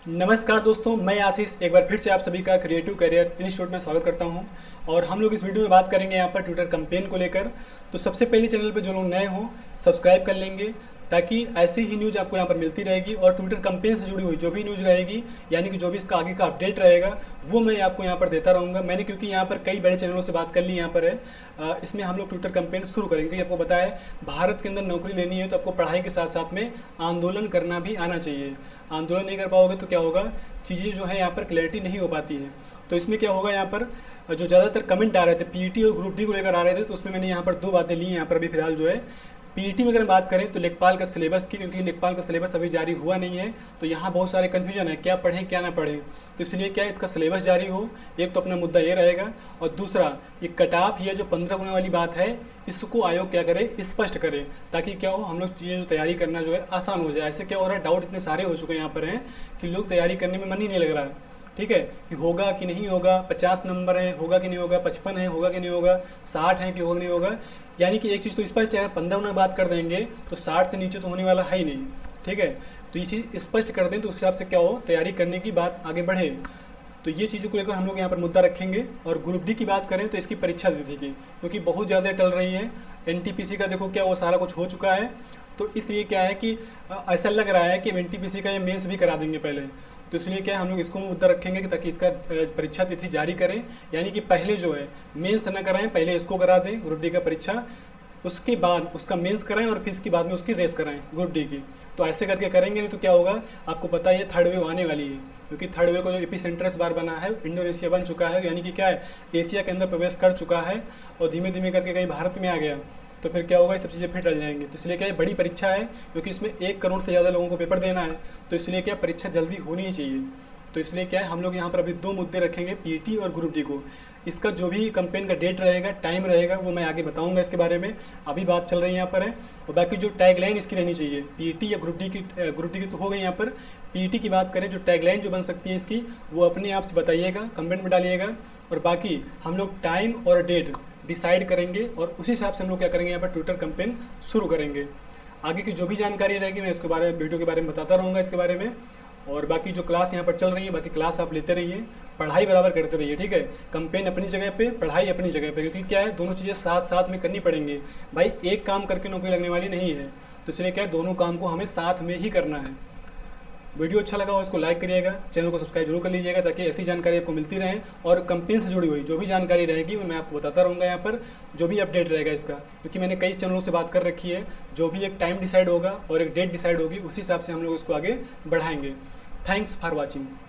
नमस्कार दोस्तों, मैं आशीष एक बार फिर से आप सभी का क्रिएटिव करियर इंस्टीट्यूट में स्वागत करता हूं। और हम लोग इस वीडियो में बात करेंगे यहाँ पर ट्विटर कैंपेन को लेकर। तो सबसे पहले चैनल पर जो लोग नए हों सब्सक्राइब कर लेंगे, ताकि ऐसे ही न्यूज़ आपको यहाँ पर मिलती रहेगी। और ट्विटर कैंपेन से जुड़ी हुई जो भी न्यूज़ रहेगी, यानी कि जो भी इसका आगे का अपडेट रहेगा, वो मैं आपको यहाँ पर देता रहूँगा। मैंने क्योंकि यहाँ पर कई बड़े चैनलों से बात कर ली यहाँ पर है। इसमें हम लोग ट्विटर कैंपेन शुरू करेंगे। आपको बताया है, भारत के अंदर नौकरी लेनी है तो आपको पढ़ाई के साथ साथ में आंदोलन करना भी आना चाहिए। आंदोलन नहीं कर पाओगे तो क्या होगा, चीज़ें जो है यहाँ पर क्लैरिटी नहीं हो पाती है। तो इसमें क्या होगा, यहाँ पर जो ज़्यादातर कमेंट आ रहे थे पीईटी और ग्रुप डी को लेकर आ रहे थे, तो उसमें मैंने यहाँ पर दो बातें ली यहाँ पर अभी फिलहाल जो है। पीईटी में अगर बात करें तो लेखपाल का सिलेबस की, क्योंकि लेखपाल का सिलेबस अभी जारी हुआ नहीं है, तो यहाँ बहुत सारे कन्फ्यूजन है, क्या पढ़ें क्या ना पढ़ें। तो इसलिए क्या इसका सिलेबस जारी हो, एक तो अपना मुद्दा ये रहेगा। और दूसरा, ये कट ऑफ या जो 15 होने वाली बात है, इसको आयोग क्या करे, स्पष्ट करे, ताकि क्या हो, हम लोग चीज़ें जो तैयारी करना जो है आसान हो जाए। ऐसे क्या हो रहा है, डाउट इतने सारे हो चुके हैं यहाँ पर हैं कि लोग तैयारी करने में मन ही नहीं लग रहा है। ठीक है, कि होगा कि नहीं होगा, 50 नंबर है, होगा कि नहीं होगा, 55 है, होगा कि नहीं होगा, 60 है कि होगा नहीं होगा। यानी कि एक चीज़ तो स्पष्ट है, अगर 15 में बात कर देंगे तो 60 से नीचे तो होने वाला है ही नहीं। ठीक है, तो ये चीज़ स्पष्ट कर दें तो उस हिसाब से क्या हो, तैयारी करने की बात आगे बढ़े। तो ये चीज़ों को लेकर हम लोग यहाँ पर मुद्दा रखेंगे। और ग्रुप डी की बात करें तो इसकी परीक्षा तिथि की, क्योंकि बहुत ज़्यादा टल रही है। एनटीपीसी का देखो क्या वो सारा कुछ हो चुका है, तो इसलिए क्या है कि ऐसा लग रहा है कि एनटीपीसी का ये मेंस भी करा देंगे पहले। तो इसलिए क्या है, हम लोग इसको मुद्दा रखेंगे कि ताकि इसका परीक्षा तिथि जारी करें, यानी कि पहले जो है मेंस न कराएं, पहले इसको करा दें ग्रुप डी का परीक्षा, उसके बाद उसका मेंस कराएं और फिर इसके बाद में उसकी रेस कराएं ग्रुप डी की। तो ऐसे करके करेंगे, नहीं तो क्या होगा, आपको पता है ये थर्ड वेव आने वाली है। क्योंकि थर्ड वेव का जो एपी सेंटर इस बार बना है, इंडोनेशिया बन चुका है, यानी कि क्या है, एशिया के अंदर प्रवेश कर चुका है और धीमे धीमे करके कहीं भारत में आ गया। तो फिर क्या होगा, ये सब चीज़ें फिर टल जाएंगी। तो इसलिए क्या है, बड़ी परीक्षा है, क्योंकि इसमें 1 करोड़ से ज़्यादा लोगों को पेपर देना है। तो इसलिए क्या, परीक्षा जल्दी होनी ही चाहिए। तो इसलिए क्या है, हम लोग यहाँ पर अभी 2 मुद्दे रखेंगे, पीईटी और ग्रुप डी को। इसका जो भी कैंपेन का डेट रहेगा, टाइम रहेगा, वो मैं आगे बताऊंगा इसके बारे में। अभी बात चल रही है यहाँ पर है। और बाकी जो टैगलाइन इसकी रहनी चाहिए, पीईटी या ग्रुप डी की तो हो गई यहाँ पर। पीईटी की बात करें, जो टैगलाइन जो बन सकती है इसकी, वो अपने आप से बताइएगा, कमेंट में डालिएगा। और बाकी हम लोग टाइम और डेट डिसाइड करेंगे और उसी हिसाब से हम लोग क्या करेंगे, यहाँ पर ट्विटर कैंपेन शुरू करेंगे। आगे की जो भी जानकारी रहेगी मैं इसके बारे में वीडियो के बारे में बताता रहूँगा इसके बारे में। और बाकी जो क्लास यहाँ पर चल रही है, बाकी क्लास आप लेते रहिए, पढ़ाई बराबर करते रहिए। ठीक है, कैंपेन अपनी जगह पे, पढ़ाई अपनी जगह पे, क्योंकि क्या है, दोनों चीज़ें साथ साथ में करनी पड़ेंगी भाई। एक काम करके नौकरी लगने वाली नहीं है। तो इसलिए क्या है, दोनों काम को हमें साथ में ही करना है। वीडियो अच्छा लगा हो इसको लाइक करिएगा, चैनल को सब्सक्राइब जरूर कर लीजिएगा, ताकि ऐसी जानकारी आपको मिलती रहे। और कैंपेन से जुड़ी हुई जो भी जानकारी रहेगी वो मैं आपको बताता रहूँगा यहाँ पर, जो भी अपडेट रहेगा इसका। क्योंकि मैंने कई चैनलों से बात कर रखी है, जो भी एक टाइम डिसाइड होगा और एक डेट डिसाइड होगी, उसी हिसाब से हम लोग इसको आगे बढ़ाएंगे। Thanks for watching.